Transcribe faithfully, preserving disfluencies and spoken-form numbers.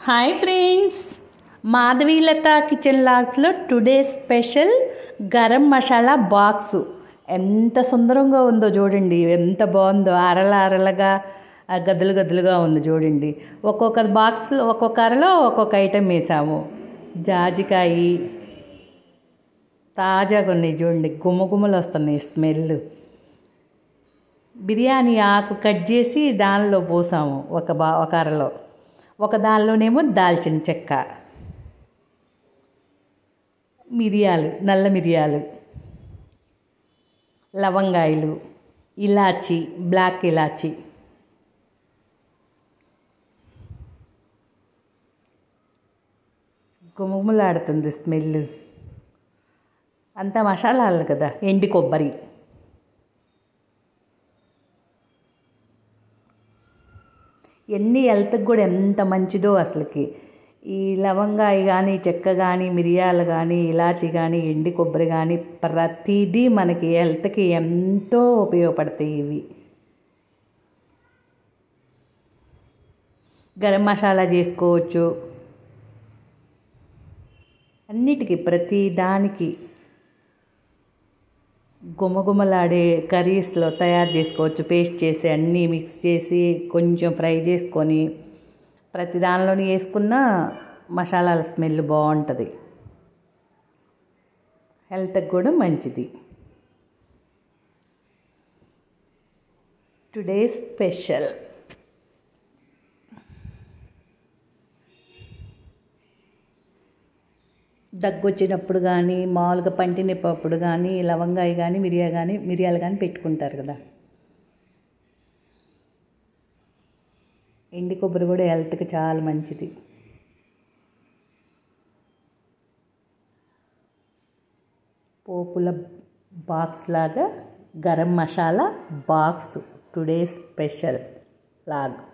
Hi friends, Madhavilatha kitchen లాగ్స్లో today special garam masala box. ఎంత సుందరంగా ఉందో చూడండి, ఎంత బాగుందో. అరల అరలుగా గదులు గదులుగా ఉంది చూడండి. ఒక్కొక్క బాక్స్లో ఒక్కొక్క అరలో ఒక్కొక్క ఐటెం వేసాము. జాజికాయ తాజాగా ఉన్నాయి చూడండి, గుమ్మగుమ్మలు వస్తున్నాయి స్మెల్. బిర్యానీ ఆకు కట్ చేసి దానిలో పోసాము ఒక బా ఒక అరలో. ఒక దానిలోనేమో దాల్చిన చెక్క, మిరియాలు, నల్ల మిరియాలు, లవంగాయలు, ఇలాచి, బ్లాక్ ఇలాచి, గుమగుమలాడుతుంది స్మెల్. అంతా మసాలాలు కదా. ఎండి కొబ్బరి, ఎన్ని హెల్త్కి కూడా ఎంత మంచిదో అసలుకి. ఈ లవంగాయ కానీ, చెక్క కానీ, మిరియాలు కానీ, ఇలాచి కానీ, ఎండి కొబ్బరి కానీ ప్రతిదీ మనకి హెల్త్కి ఎంతో ఉపయోగపడతాయి ఇవి. గరం మసాలా చేసుకోవచ్చు అన్నిటికీ, ప్రతి దానికి. గుమగుమలాడే కర్రీస్లో తయారు చేసుకోవచ్చు. పేస్ట్ చేసి అన్నీ మిక్స్ చేసి కొంచెం ఫ్రై చేసుకొని ప్రతి దానిలోని వేసుకున్న మసాలాల స్మెల్ బాగుంటుంది, హెల్త్కి కూడా మంచిది. Today special. దగ్గు వచ్చినప్పుడు కానీ, మామూలుగా పంటి నొప్పి అప్పుడు కానీ లవంగాయ కానీ, మిరియా కానీ మిరియాలు కానీ పెట్టుకుంటారు కదా. ఎండి కొబ్బరి కూడా హెల్త్కి చాలా మంచిది. పోపుల బాక్స్ లాగా garam masala box today special log.